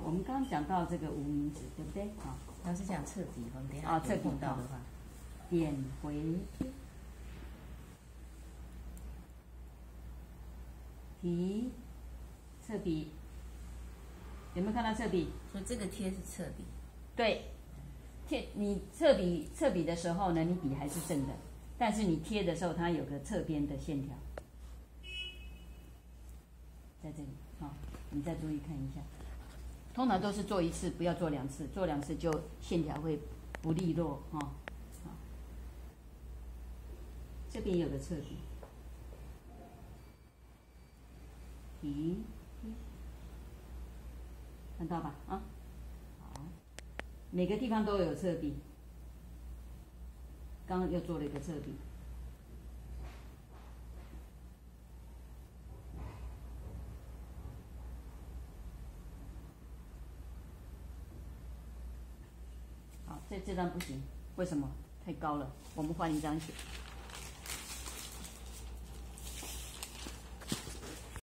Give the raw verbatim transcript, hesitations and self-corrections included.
我们刚刚讲到这个无名指，对不对？好， 老师讲侧笔，我们等一下啊，侧笔碰到的话， 点回提侧笔，有没有看到侧笔？ 所以这个贴是侧笔。 对，贴你侧笔侧笔的时候呢，你笔还是正的，但是你贴的时候，它有个侧边的线条，在这里，好，你再注意看一下。通常都是做一次，不要做两次，做两次就线条会不利落哈。好，这边有个侧笔，提，看到吧？啊，好，每个地方都有侧笔。刚刚又做了一个侧笔。好，这这张不行，为什么？太高了，我们换一张写。